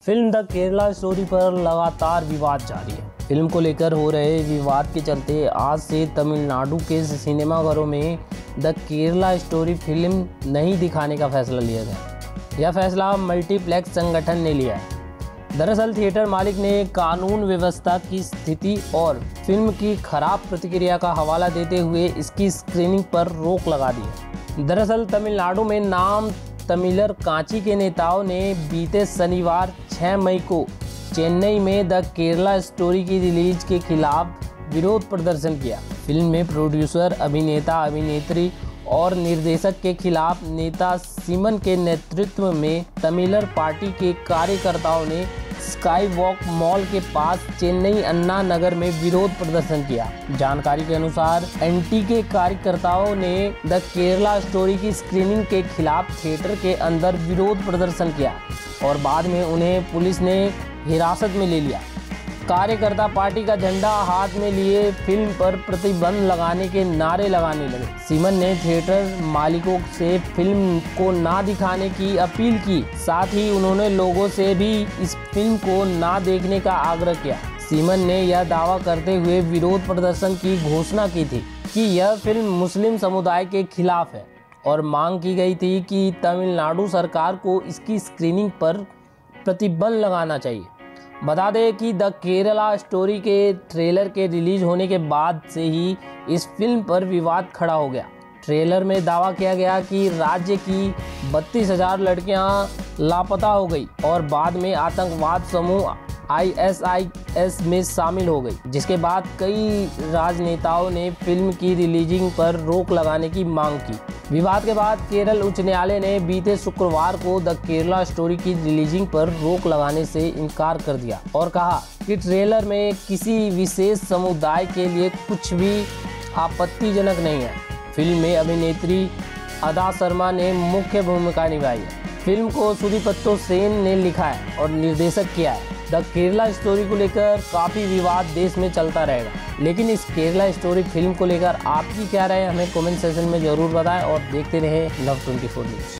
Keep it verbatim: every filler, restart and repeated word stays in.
Film the Kerala story पर लगातार विवाद जारी है। फिल्म को लेकर हो रहे विवाद के चलते आज से तमिलनाडु के सिनेमाघरों में द केरला स्टोरी फिल्म नहीं दिखाने का फैसला लिया गया। यह फैसला मल्टीप्लेक्स संगठन ने लिया है। दरअसल थिएटर मालिक ने कानून व्यवस्था की स्थिति और फिल्म की खराब प्रतिक्रिया का हवाला देते हुए इसकी स्क्रीनिंग पर रोक लगा दी है। दरअसल तमिलनाडु में नाम तमिलर कांची के नेताओं ने बीते शनिवार छह मई को चेन्नई में द केरला स्टोरी की रिलीज के खिलाफ विरोध प्रदर्शन किया। फिल्म में प्रोड्यूसर, अभिनेता, अभिनेत्री और निर्देशक के खिलाफ नेता सीमन के नेतृत्व में तमिलर पार्टी के कार्यकर्ताओं ने स्काई वॉक मॉल के पास चेन्नई अन्ना नगर में विरोध प्रदर्शन किया। जानकारी के अनुसार एनटी के कार्यकर्ताओं ने द केरला स्टोरी की स्क्रीनिंग के खिलाफ थिएटर के अंदर विरोध प्रदर्शन किया और बाद में उन्हें पुलिस ने हिरासत में ले लिया। कार्यकर्ता पार्टी का झंडा हाथ में लिए फिल्म पर प्रतिबंध लगाने के नारे लगाने लगे। सीमन ने थिएटर मालिकों से फिल्म को ना दिखाने की अपील की, साथ ही उन्होंने लोगों से भी इस फिल्म को ना देखने का आग्रह किया। सीमन ने यह दावा करते हुए विरोध प्रदर्शन की घोषणा की थी कि यह फिल्म मुस्लिम समुदाय के खिलाफ है और मांग की गई थी कि तमिलनाडु सरकार को इसकी स्क्रीनिंग पर प्रतिबंध लगाना चाहिए। बता दें कि द केरला स्टोरी के ट्रेलर के रिलीज होने के बाद से ही इस फिल्म पर विवाद खड़ा हो गया। ट्रेलर में दावा किया गया कि राज्य की बत्तीस हजार लड़कियां लापता हो गई और बाद में आतंकवाद समूह आई एस आई एस में शामिल हो गई, जिसके बाद कई राजनेताओं ने फिल्म की रिलीजिंग पर रोक लगाने की मांग की। विवाद के बाद केरल उच्च न्यायालय ने बीते शुक्रवार को द केरला स्टोरी की रिलीजिंग पर रोक लगाने से इनकार कर दिया और कहा कि ट्रेलर में किसी विशेष समुदाय के लिए कुछ भी आपत्तिजनक नहीं है। फिल्म में अभिनेत्री अदा शर्मा ने मुख्य भूमिका निभाई है। फिल्म को सूरिपत्तो सेन ने लिखा है और निर्देशित किया है। द केरला स्टोरी को लेकर काफ़ी विवाद देश में चलता रहेगा, लेकिन इस केरला स्टोरी फिल्म को लेकर आपकी क्या राय है हमें कमेंट सेक्शन में ज़रूर बताएं और देखते रहें लव ट्वेंटी फोर न्यूज़।